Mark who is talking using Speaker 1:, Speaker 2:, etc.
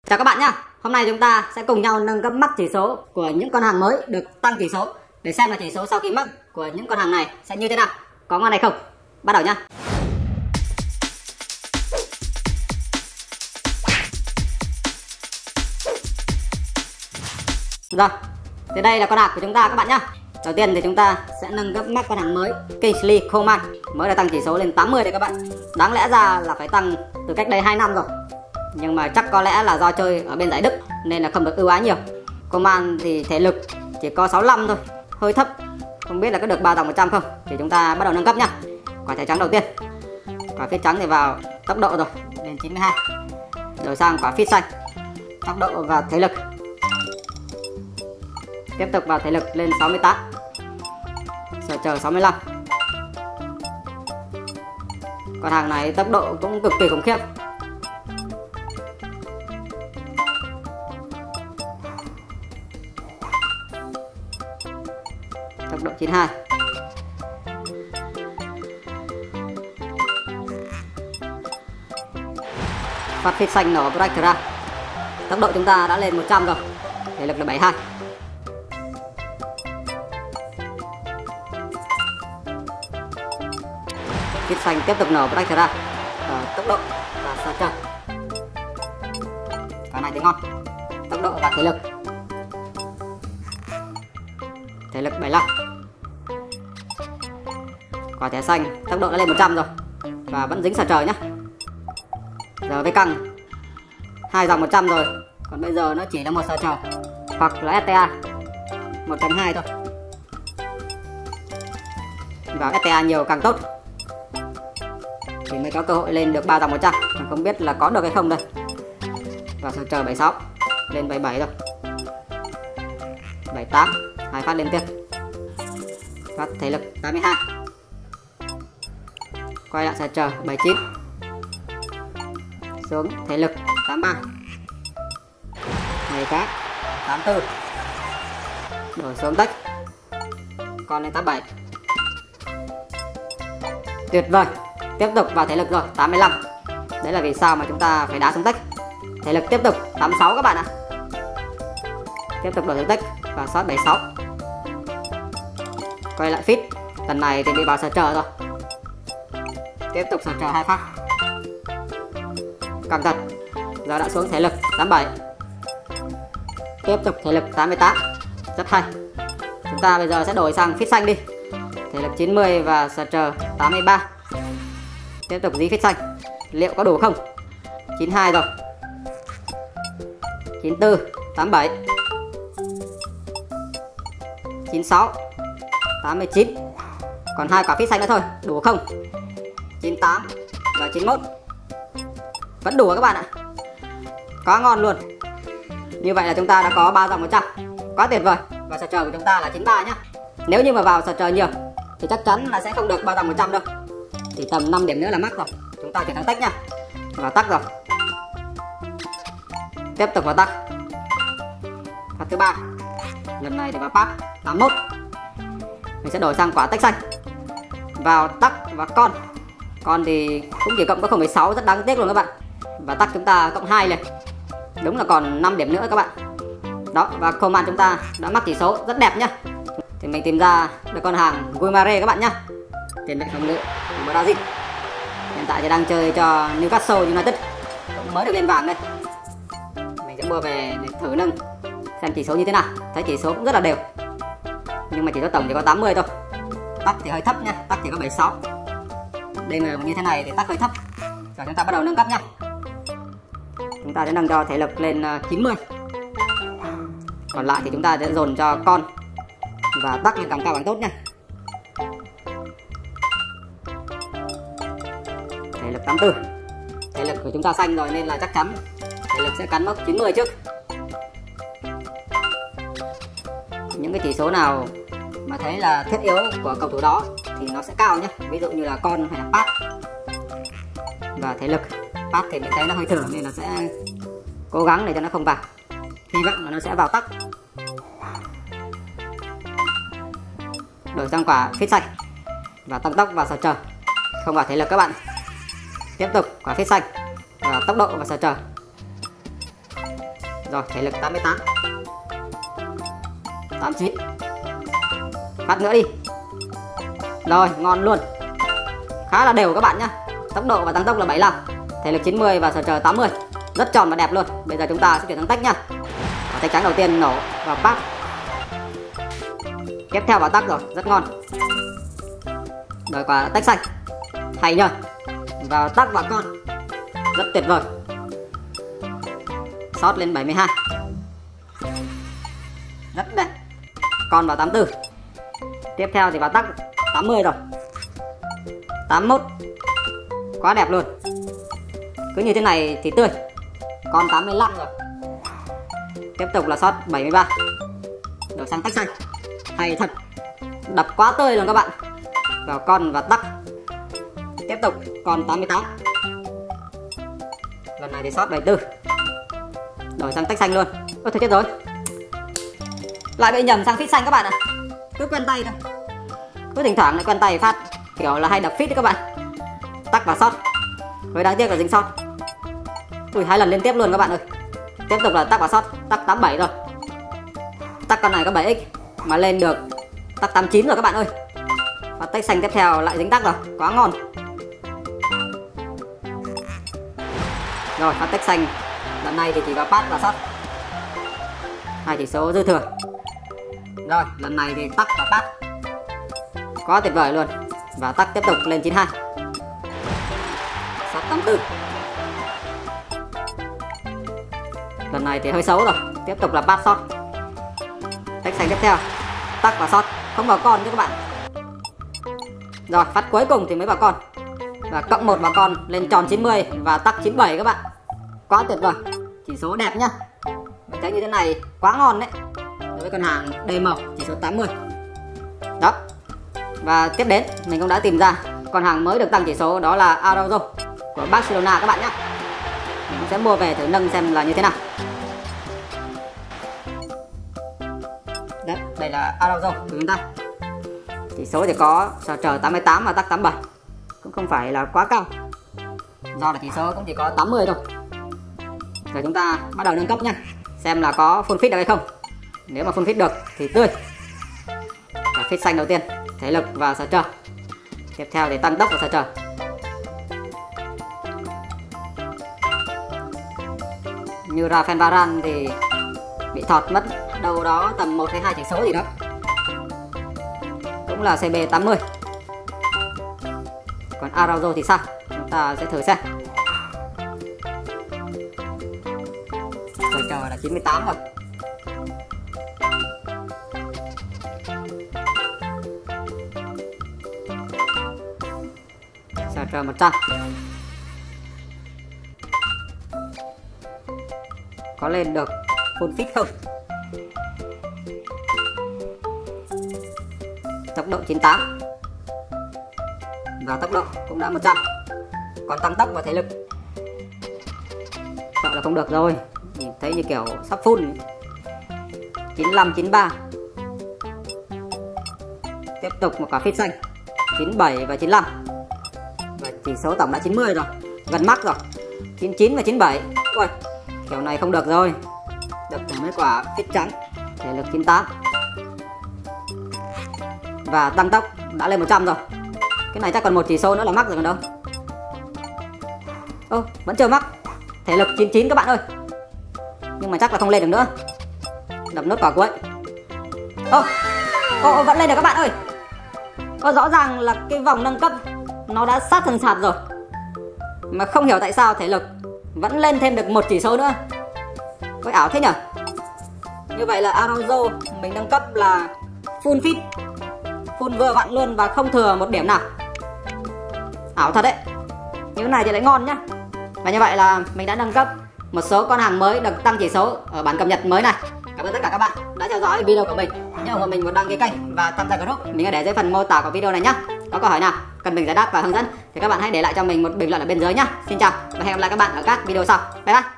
Speaker 1: Chào các bạn nhé. Hôm nay chúng ta sẽ cùng nhau nâng cấp mắc chỉ số của những con hàng mới được tăng chỉ số để xem là chỉ số sau khi mắc của những con hàng này sẽ như thế nào, có ngon hay không. Bắt đầu nhá. Rồi, thì đây là con hàng của chúng ta các bạn nhé. Đầu tiên thì chúng ta sẽ nâng cấp mắc con hàng mới Kingsley Coman, mới đã tăng chỉ số lên 80 đấy các bạn. Đáng lẽ ra là phải tăng từ cách đây 2 năm rồi, nhưng mà chắc có lẽ là do chơi ở bên giải Đức nên là không được ưu ái nhiều. Coman thì thể lực chỉ có 65 thôi, hơi thấp, không biết là có được 3 dòng 100 không. Thì chúng ta bắt đầu nâng cấp nhá. Quả thẻ trắng đầu tiên, quả phít trắng thì vào tốc độ rồi lên 92, rồi sang quả phít xanh, tốc độ và thể lực, tiếp tục vào thể lực lên 68, sở chờ 65. Con hàng này tốc độ cũng cực kỳ khủng khiếp. Tốc độ 92. Phát phít xanh nổ break ra. Tốc độ chúng ta đã lên 100 rồi. Thể lực là 72. Phít xanh tiếp tục nổ break ra. Tốc độ và sao chơi. Cái này thì ngon. Tốc độ và thể lực. Thể lực 75. Quả thẻ xanh tốc độ đã lên 100 rồi và vẫn dính sờ trời nhá. Giờ với căng 2 dòng 100 rồi, còn bây giờ nó chỉ là một sờ trời hoặc là STA 1.2 thôi. Vào STA nhiều càng tốt thì mới có cơ hội lên được 3 dòng 100, không biết là có được hay không đây. Và sờ trời 76 lên 77 rồi, 78, 2 phát liên tiếp. Phát thể lực 82. Quay lại sờ chờ 79. Xuống thể lực 83. Này cá 84. Đổi xuống tách. Con lên 87. Tuyệt vời. Tiếp tục vào thể lực rồi 85. Đấy là vì sao mà chúng ta phải đá xuống tách. Thể lực tiếp tục 86 các bạn ạ. Tiếp tục đổi xuống tách và sót 76. Quay lại fit. Lần này thì bị vào sờ chờ rồi. Tiếp tục sờ chờ 2 phát. Căng thật. Giờ đã xuống thể lực 87. Tiếp tục thể lực 88. Rất hay. Chúng ta bây giờ sẽ đổi sang fit xanh đi. Thể lực 90 và sờ chờ 83. Tiếp tục dí fit xanh. Liệu có đủ không? 92 rồi. 94, 87, 96, 89. Còn 2 quả phít xanh nữa thôi, đủ không? 98 và 91. Vẫn đủ các bạn ạ. Quá ngon luôn. Như vậy là chúng ta đã có 3 dòng 100. Quá tuyệt vời. Và sờ chờ của chúng ta là 93 nhá. Nếu như mà vào sờ chờ nhiều thì chắc chắn là sẽ không được 3 dòng 100 đâu. Chỉ tầm 5 điểm nữa là mắc rồi. Chúng ta chuyển sang tách nha. Vào tắc rồi. Tiếp tục vào tắc. Phát thứ 3. Lần này thì vào pass 81. Mình sẽ đổi sang quả tách xanh. Vào tắc và con. Con thì cũng chỉ cộng có 0,6, rất đáng tiếc luôn các bạn. Và tắc chúng ta cộng 2 lên. Đúng là còn 5 điểm nữa các bạn. Đó, và Coman chúng ta đã mắc chỉ số rất đẹp nhá. Thì mình tìm ra được con hàng Guimaraes các bạn nhá. Tiền vệ phòng ngự của Brazil. Hiện tại thì đang chơi cho Newcastle United. Cũng mới được lên vàng đây. Mình sẽ mua về để thử nâng xem chỉ số như thế nào. Thấy chỉ số cũng rất là đều, nhưng mà chỉ số tổng chỉ có 80 thôi. Tắc thì hơi thấp nha, tắc chỉ có 76. Đây là như thế này thì tắc hơi thấp. Rồi chúng ta bắt đầu nâng cấp nha. Chúng ta sẽ nâng cho thể lực lên 90. Còn lại thì chúng ta sẽ dồn cho con và tắc lên càng cao càng tốt nha. Thể lực 84. Thể lực của chúng ta xanh rồi nên là chắc chắn thể lực sẽ cắn mốc 90 trước. Những cái chỉ số nào mà thấy là thiết yếu của cầu thủ đó thì nó sẽ cao nhé. Ví dụ như là con hay là pass. Và thể lực. Pass thì mình thấy nó hơi thừa nên là sẽ cố gắng để cho nó không vào. Hy vọng là nó sẽ vào tắc. Đổi sang quả phít xanh và tăng tốc và sờ chờ. Không vào thể lực các bạn. Tiếp tục quả phít xanh và tốc độ và sờ chờ. Rồi, thể lực 88, 89. Phát nữa đi. Rồi, ngon luôn. Khá là đều các bạn nhá. Tốc độ và tăng tốc là 75, thể lực 90 và sở chờ 80. Rất tròn và đẹp luôn. Bây giờ chúng ta sẽ chuyển sang tách nhá. Tách trắng đầu tiên nổ vào pass. Tiếp theo vào tắc rồi, rất ngon. Rồi quả tách xanh. Hay nhờ. Vào tắc vào con. Rất tuyệt vời. Sót lên 72. Rất đẹp. Con vào 84. Tiếp theo thì vào tắc 80 rồi. 81. Quá đẹp luôn. Cứ như thế này thì tươi. Con 85 rồi. Tiếp tục là sót 73. Đổi sang tách xanh. Hay thật. Đập quá tươi luôn các bạn. Vào con và tắc. Tiếp tục còn 88. Lần này thì sót 74. Đổi sang tách xanh luôn. Ôi thôi chết rồi. Lại bị nhầm sang phít xanh các bạn ạ. Cứ quen tay thôi. Cứ thỉnh thoảng lại quen tay phát. Kiểu là hay đập phít đấy các bạn. Tắc và sót. Hơi đáng tiếc là dính sót. Ui, 2 lần liên tiếp luôn các bạn ơi. Tiếp tục là tắc và sót. Tắc 87 rồi. Tắc con này có 7x mà lên được tắc 89 rồi các bạn ơi. Và tách xanh tiếp theo lại dính tắc rồi. Quá ngon. Rồi, phát tách xanh lần này thì chỉ có pass và sót. 2 chỉ số dư thừa. Rồi, lần này thì tắc và pass. Quá tuyệt vời luôn. Và tắc tiếp tục lên 92. Sót 84. Lần này thì hơi xấu rồi. Tiếp tục là pass sót. Tách xanh tiếp theo. Tắc và sót. Không vào con chứ các bạn. Rồi, phát cuối cùng thì mới vào con. Và cộng 1 vào con lên tròn 90 và tắc 97 các bạn. Quá tuyệt vời. Chỉ số đẹp nhá. Mình thấy như thế này quá ngon đấy. Đối với con hàng đầy màu chỉ số 80. Đó. Và tiếp đến mình cũng đã tìm ra con hàng mới được tăng chỉ số, đó là Araujo của Barcelona các bạn nhé. Mình sẽ mua về thử nâng xem là như thế nào. Đấy, đây là Araujo của chúng ta. Chỉ số thì có sở chờ 88 và tắc 87. Cũng không phải là quá cao. Do là chỉ số cũng chỉ có 80 thôi. Rồi chúng ta bắt đầu nâng cấp nha. Xem là có full fit được hay không. Nếu mà full fit được thì tươi. Và fit xanh đầu tiên, thể lực và sở chờ. Tiếp theo thì tăng tốc và sở chờ. Như Rafael Varane thì bị thọt mất đâu đó tầm 1 hay 2 chỉ số gì đó. Cũng là CB 80. Còn Araujo thì sao? Chúng ta sẽ thử xem. Sở chờ là 98 rồi. Sở chờ 100. Có lên được full fit không? Tốc độ 98. Và tốc độ cũng đã 100. Còn tăng tốc và thể lực sợ là không được rồi. Nhìn thấy như kiểu sắp full. 95, 93. Tiếp tục một quả fit xanh 97 và 95. Và chỉ số tổng đã 90 rồi. Gần mắc rồi. 99 và 97. Ui, kiểu này không được rồi. Được thử mấy quả fit trắng. Thể lực 98. Và tăng tốc đã lên 100 rồi. Cái này chắc còn một chỉ số nữa là mắc rồi còn đâu. Ô, vẫn chưa mắc. Thể lực 99 các bạn ơi. Nhưng mà chắc là không lên được nữa. Đập nốt quả cuối. Ô, vẫn lên được các bạn ơi. Có rõ ràng là cái vòng nâng cấp nó đã sát thần sạt rồi. Mà không hiểu tại sao thể lực vẫn lên thêm được một chỉ số nữa. Ôi ảo thế nhở. Như vậy là Araujo mình nâng cấp là full fit, full vừa vặn luôn và không thừa một điểm nào. Ảo thật đấy. Như thế này thì lại ngon nhá. Và như vậy là mình đã nâng cấp một số con hàng mới được tăng chỉ số ở bản cập nhật mới này. Cảm ơn tất cả các bạn đã theo dõi video của mình. Nhớ ủng hộ mình một đăng ký kênh và tham gia group. Mình sẽ để dưới phần mô tả của video này nhá. Có câu hỏi nào cần mình giải đáp và hướng dẫn thì các bạn hãy để lại cho mình một bình luận ở bên dưới nhá. Xin chào và hẹn gặp lại các bạn ở các video sau. Bye bye.